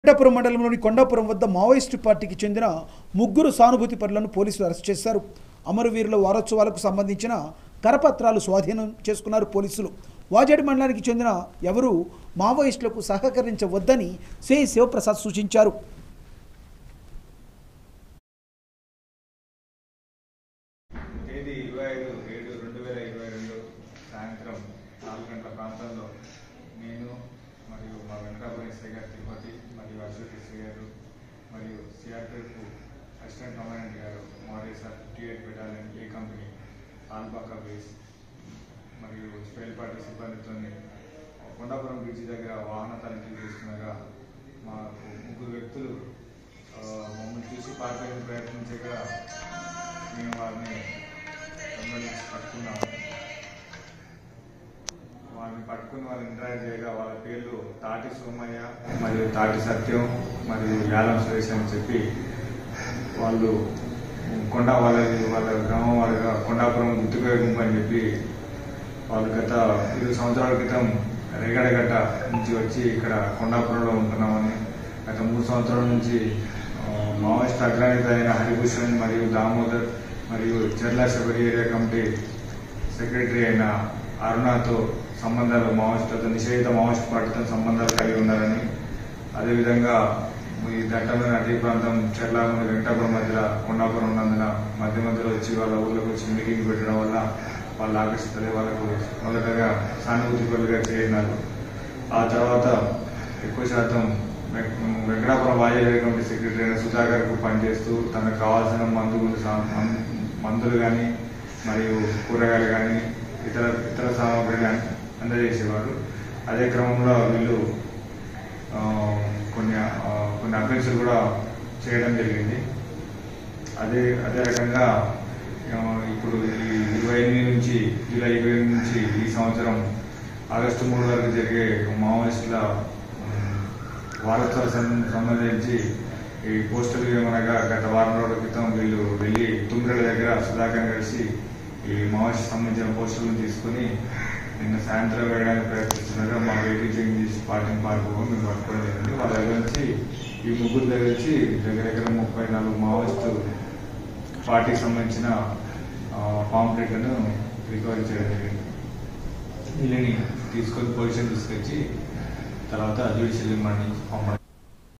వెంకటాపురం మండలంలోని కొండాపురం వద్ద మావోయిస్టు పార్టీకి చెందిన ముగ్గురు సానుభూతి పరులను పోలీసులు అరెస్ట్ చేశారు. అమరవీరుల వారోత్సవాలకు సంబంధించిన కరపత్రాలు స్వాధీనం చేసుకున్నారు పోలీసులు. వాజేడు మండలానికి చెందిన ఎవరు మావోయిస్టులకు సహకరించవద్దని సిఐ శివప్రసాద్ సూచించారు. సాయంత్రం 4 గంటల ప్రాంతంలో నేను మరియు మా వెంకటాపురం ఎస్ఐ గారు తిరుపతి మరియు అశోక్ ఎస్ఐ గారు మరియు సిఆర్పిఎఫ్ అసిస్టెంట్ కమాండెంట్ గారు మారేసార్ 58 battalion A company Albaka base మరియు స్పేర్ పార్టీ సిబ్బందితో కొండాపురం బ్రిడ్జి దగ్గర వాహన తనిఖీలు చేస్తుండగా మాకు ముగ్గురు వ్యక్తులు మమ్మల్ని చూసి పారిపోయేందుకు ప్రయత్నించగా మేము వారిని పట్టుకున్నాము. వాళ్ళని పట్టుకుని వాళ్ళని ఇంటరాక్ట్ చేయగా వాళ్ళ పేర్లు తాటి సోమయ్య మరియు తాటి సత్యం మరియు యాలం సురేష్ అని చెప్పి వాళ్ళు వాళ్ళ గ్రామం వాళ్ళగా కొండాపురం గుర్తుగా గుంపు అని చెప్పి వాళ్ళు గత 20 సంవత్సరాల క్రితం రేగడగట్ట నుంచి వచ్చి ఇక్కడ కొండాపురంలో ఉంటున్నామని, గత 3 సంవత్సరాల నుంచి మావోయిస్ట్ అగ్రనేత అయిన హరిభూషణ్ మరియు దామోదర్ మరియు చెర్ల శబరి ఏరియా కమిటీ సెక్రటరీ అయిన అరుణతో సంబంధాలు మావోయిస్టులతో నిషేధిత మావోయిస్ట్ పార్టీతో సంబంధాలు కలిగి ఉన్నారని, అదేవిధంగా ఈ దట్టమైన అటవీ ప్రాంతం చెర్ల మరియు వెంకటాపురం మధ్యలో కొండాపురం ఉన్నందున మధ్యలో వచ్చి వాళ్ళ ఊళ్ళోకి వచ్చి మీటింగ్ పెట్టడం వల్ల వాళ్ళు ఆకర్షితులై వాళ్ళకు మొదటగా సానుభూతి పరులుగా చేరినారు. ఆ తర్వాత ఎక్కువ శాతం వెంకటాపురం వాజేడు కమిటీ సెక్రటరీ అయిన సుధాకర్కు పనిచేస్తూ తనకు కావాల్సిన మందులు కానీ మరియు కూరగాయలు కానీ ఇతర సామాగ్రి కానీ అందజేసేవారు. అదే క్రమంలో వీళ్ళు కొన్ని అఫెన్సులు కూడా చేయడం జరిగింది. అదే రకంగా ఇప్పుడు ఈ 28 నుంచి జూలై 28 నుంచి ఈ సంవత్సరం ఆగస్టు 3 వరకు జరిగే మావోయిస్టుల వారోత్సవాలకు సంబంధించి ఈ పోస్టర్లు ఏమనగా గత వారం రోజుల క్రితం వీళ్ళు వెళ్ళి తుంగడ దగ్గర సుధాకర్ కలిసి ఈ మావోయిస్ట్ సంబంధించిన పోస్టర్లను తీసుకుని నిన్న సాయంత్రం వేయడానికి ప్రయత్నిస్తున్నాగా మా వెహికల్ చేంజ్ చేసి పార్టీని పాల్గొని మేము పట్టుకోవడం జరిగింది. వాళ్ళ దగ్గర నుంచి ఈ ముగ్గురు దగ్గర నుంచి దగ్గర 34 మావోయిస్టు పార్టీకి సంబంధించిన పాంప్లెట్లను రికవరీ చేయడం జరిగింది. వీళ్ళని తీసుకొని పొజిషన్ తీసుకొచ్చి తర్వాత జ్యుడిషియల్ రిమాండ్ నుంచి పంపడం.